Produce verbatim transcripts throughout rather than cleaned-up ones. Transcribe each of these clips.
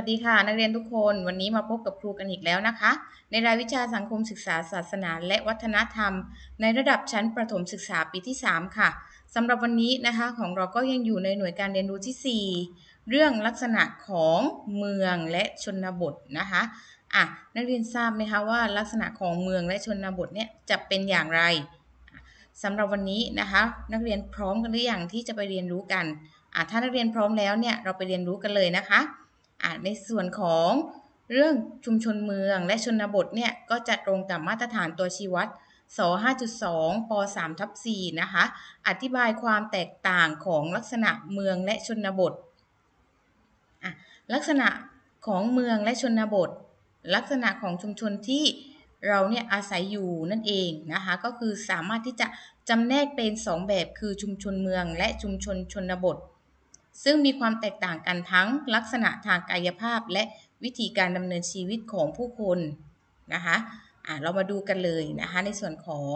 วัสดีค่ะนักเรียนทุกคนวันนี้มาพบกับครูกันอีกแล้วนะคะในรายวิชาสังคมศึกษาศาสนาและวัฒนธรรมในระดับชั้นประถมศึกษาปีที่สามค่ะสำหรับวันนี้นะคะของเราก็ยังอยู่ในหน่วยการเรียนรู้ที่สี่เรื่องลักษณะของเมืองและชนบทนะคะอ่ะนักเรียนทราบไหมคะว่าลักษณะของเมืองและชนบทเนี่ยจะเป็นอย่างไรสำหรับวันนี้นะคะนักเรียนพร้อมกันหรือยังที่จะไปเรียนรู้กันอ่ะถ้านักเรียนพร้อมแล้วเนี่ยเราไปเรียนรู้กันเลยนะคะในส่วนของเรื่องชุมชนเมืองและชนบทเนี่ยก็จะตรงกับมาตรฐานตัวชี้วัดส ห้าจุดสอง ป สาม ทับ สี่ นะคะอธิบายความแตกต่างของลักษณะเมืองและชนบทลักษณะของเมืองและชนบทลักษณะของชุมชนที่เราเนี่ยอาศัยอยู่นั่นเองนะคะก็คือสามารถที่จะจำแนกเป็นสองแบบคือชุมชนเมืองและชุมชนชนบทซึ่งมีความแตกต่างกันทั้งลักษณะทางกายภาพและวิธีการดำเนินชีวิตของผู้คนนะคะะเรามาดูกันเลยนะคะในส่วนของ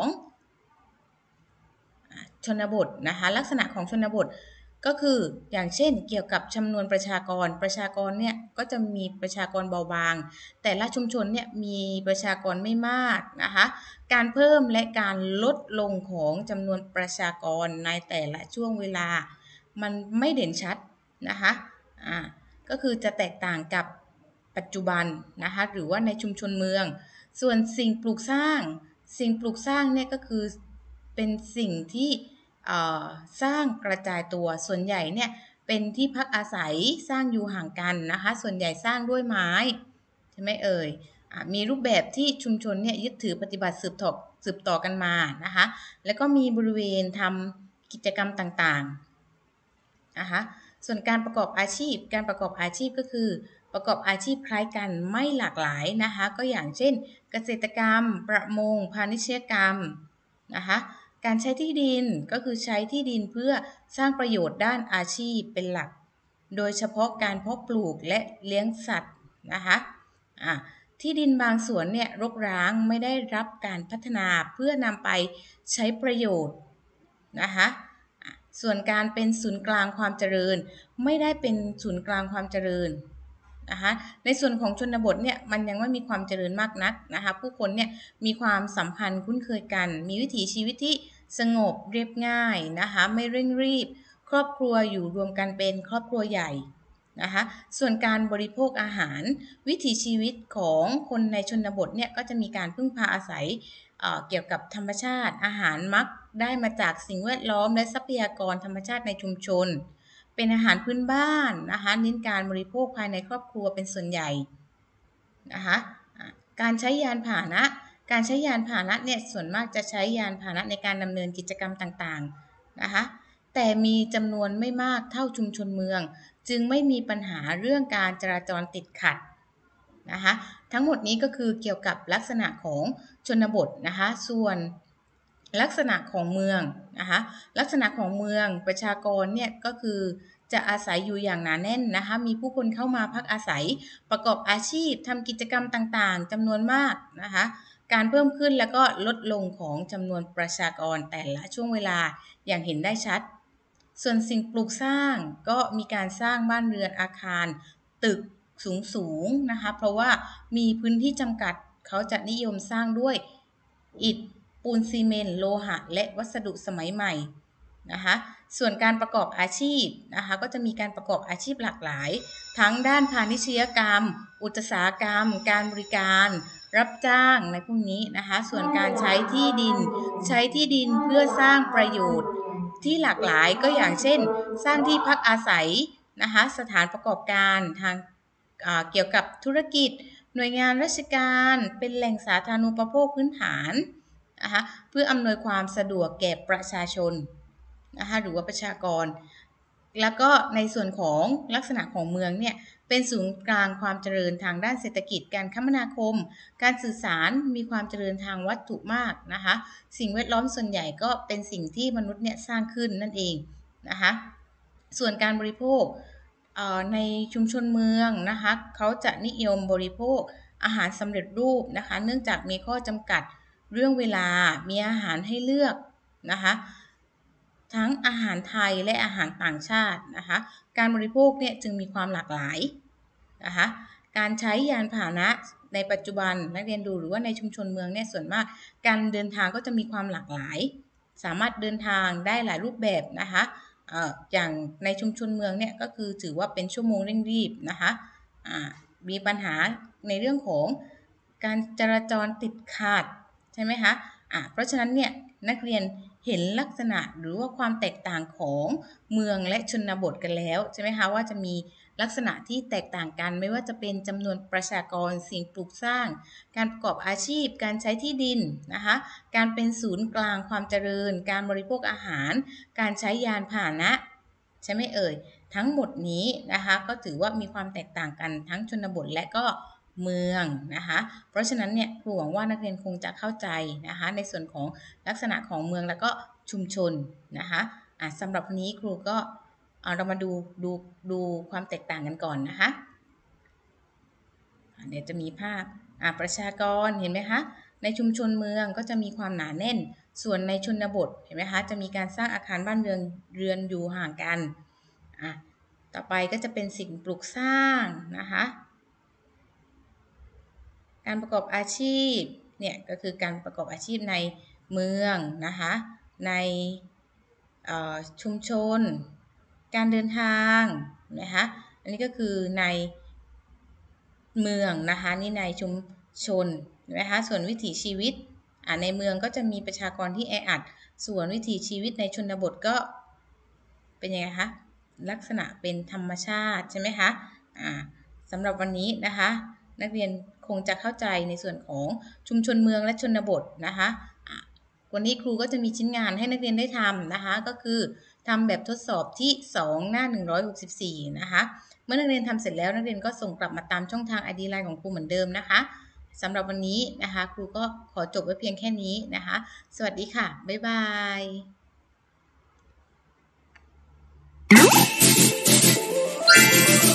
ชนบทนะคะลักษณะของชนบทก็คืออย่างเช่นเกี่ยวกับจำนวนประชากรประชากรเนี่ยก็จะมีประชากรเบาบางแต่ละชุมชนเนี่ยมีประชากรไม่มากนะคะการเพิ่มและการลดลงของจำนวนประชากรในแต่ละช่วงเวลามันไม่เด่นชัดนะคะอ่าก็คือจะแตกต่างกับปัจจุบันนะคะหรือว่าในชุมชนเมืองส่วนสิ่งปลูกสร้างสิ่งปลูกสร้างเนี่ยก็คือเป็นสิ่งที่สร้างกระจายตัวส่วนใหญ่เนี่ยเป็นที่พักอาศัยสร้างอยู่ห่างกันนะคะส่วนใหญ่สร้างด้วยไม้ใช่ไหมเอ่ยมีรูปแบบที่ชุมชนเนี่ยยึดถือปฏิบัติสืบต่อสืบต่อกันมานะคะแล้วก็มีบริเวณทำกิจกรรมต่างๆนะคะส่วนการประกอบอาชีพการประกอบอาชีพก็คือประกอบอาชีพคล้ายกันไม่หลากหลายนะคะก็อย่างเช่นเกษตรกรรมประมงพาณิชยกรรมนะคะการใช้ที่ดินก็คือใช้ที่ดินเพื่อสร้างประโยชน์ด้านอาชีพเป็นหลักโดยเฉพาะการเพาะปลูกและเลี้ยงสัตว์นะคะะที่ดินบางส่วนเนี่ยรกร้างไม่ได้รับการพัฒนาเพื่อนำไปใช้ประโยชน์นะคะส่วนการเป็นศูนย์กลางความเจริญไม่ได้เป็นศูนย์กลางความเจริญนะคะในส่วนของชนบทเนี่ยมันยังไม่มีความเจริญมากนักนะคะผู้คนเนี่ยมีความสัมพันธ์คุ้นเคยกันมีวิถีชีวิตที่สงบเรียบง่ายนะคะไม่เร่งรีบครอบครัวอยู่รวมกันเป็นครอบครัวใหญ่นะคะส่วนการบริโภคอาหารวิถีชีวิตของคนในชนบทเนี่ยก็จะมีการพึ่งพาอาศัย เอ่อ เกี่ยวกับธรรมชาติอาหารมักได้มาจากสิ่งแวดล้อมและทรัพยากรธรรมชาติในชุมชนเป็นอาหารพื้นบ้านนะคะเน้นการบริโภคภายในครอบครัวเป็นส่วนใหญ่นะคะการใช้ยานพาหนะการใช้ยานพาหนะเนี่ยส่วนมากจะใช้ยานพาหนะในการดำเนินกิจกรรมต่างๆนะคะแต่มีจำนวนไม่มากเท่าชุมชนเมืองจึงไม่มีปัญหาเรื่องการจราจรติดขัดนะคะทั้งหมดนี้ก็คือเกี่ยวกับลักษณะของชนบทนะคะส่วนลักษณะของเมืองนะคะลักษณะของเมืองประชากรเนี่ยก็คือจะอาศัยอยู่อย่างหนาแน่นนะคะมีผู้คนเข้ามาพักอาศัยประกอบอาชีพทำกิจกรรมต่างๆจำนวนมากนะคะการเพิ่มขึ้นแล้วก็ลดลงของจำนวนประชากรแต่ละช่วงเวลาอย่างเห็นได้ชัดส่วนสิ่งปลูกสร้างก็มีการสร้างบ้านเรือนอาคารตึกสูงๆนะคะเพราะว่ามีพื้นที่จำกัดเขาจะนิยมสร้างด้วยอิฐปูนซีเมนต์โลหะและวัสดุสมัยใหม่นะคะส่วนการประกอบอาชีพนะคะก็จะมีการประกอบอาชีพหลากหลายทั้งด้านพาณิชยกรรมอุตสาหกรรมการบริการรับจ้างในพวกนี้นะคะส่วนการใช้ที่ดินใช้ที่ดินเพื่อสร้างประโยชน์ที่หลากหลายก็อย่างเช่นสร้างที่พักอาศัยนะคะสถานประกอบการทางเกี่ยวกับธุรกิจหน่วยงานราชการเป็นแหล่งสาธารณูปโภคพื้นฐานนะคะเพื่ออำนวยความสะดวกแก่ประชาชนนะคะหรือว่าประชากรแล้วก็ในส่วนของลักษณะของเมืองเนี่ยเป็นศูนย์กลางความเจริญทางด้านเศรษฐกิจการคมนาคมการสื่อสารมีความเจริญทางวัตถุมากนะคะสิ่งแวดล้อมส่วนใหญ่ก็เป็นสิ่งที่มนุษย์เนี่ยสร้างขึ้นนั่นเองนะคะส่วนการบริโภคในชุมชนเมืองนะคะเขาจะนิยมบริโภคอาหารสำเร็จรูปนะคะเนื่องจากมีข้อจำกัดเรื่องเวลามีอาหารให้เลือกนะคะทั้งอาหารไทยและอาหารต่างชาตินะคะการบริโภคเนี่ยจึงมีความหลากหลายนะคะการใช้ยานพาหนะในปัจจุบันนักเรียนดูหรือว่าในชุมชนเมืองเนี่ยส่วนมากการเดินทางก็จะมีความหลากหลายสามารถเดินทางได้หลายรูปแบบนะคะเอ่ออย่างในชุมชนเมืองเนี่ยก็คือถือว่าเป็นชั่วโมงเร่งรีบนะคะอ่ามีปัญหาในเรื่องของการจราจรติดขัดใช่ไหมคะอ่าเพราะฉะนั้นเนี่ยนักเรียนเห็นลักษณะหรือว่าความแตกต่างของเมืองและชนบทกันแล้วใช่ไหมคะว่าจะมีลักษณะที่แตกต่างกันไม่ว่าจะเป็นจำนวนประชากรสิ่งปลูกสร้างการประกอบอาชีพการใช้ที่ดินนะคะการเป็นศูนย์กลางความเจริญการบริโภคอาหารการใช้ยานพาหนะใช่ไหมเอ่ยทั้งหมดนี้นะคะก็ถือว่ามีความแตกต่างกันทั้งชนบทและก็เมืองนะคะเพราะฉะนั้นเนี่ยครูหวังว่านักเรียนคงจะเข้าใจนะคะในส่วนของลักษณะของเมืองแล้วก็ชุมชนนะคะอ่ะสำหรับวันนี้ครูก็เรามาดูดูดูความแตกต่างกันก่อนนะคะเดี๋ยวจะมีภาพอ่ะประชากรเห็นไหมคะในชุมชนเมืองก็จะมีความหนาแน่นส่วนในชนบทเห็นไหมคะจะมีการสร้างอาคารบ้านเรือนเรือนอยู่ห่างกันอ่ะต่อไปก็จะเป็นสิ่งปลูกสร้างนะคะการประกอบอาชีพเนี่ยก็คือการประกอบอาชีพในเมืองนะคะในชุมชนการเดินทางนะคะอันนี้ก็คือในเมืองนะคะนี่ในชุมชนนะคะส่วนวิถีชีวิตในเมืองก็จะมีประชากรที่แออัดส่วนวิถีชีวิตในชนบทก็เป็นยังไงคะลักษณะเป็นธรรมชาติใช่ไหมคะอ่าสำหรับวันนี้นะคะนักเรียนคงจะเข้าใจในส่วนของชุมชนเมืองและชนบทนะคะวันนี้ครูก็จะมีชิ้นงานให้นักเรียนได้ทำนะคะก็คือทำแบบทดสอบที่สองหน้าหนึ่งร้อยหกสิบสี่นะคะเมื่อนักเรียนทำเสร็จแล้วนักเรียนก็ส่งกลับมาตามช่องทาง ไอ ดี ไลน์ ของครูเหมือนเดิมนะคะสำหรับวันนี้นะคะครูก็ขอจบไว้เพียงแค่นี้นะคะสวัสดีค่ะบ๊ายบาย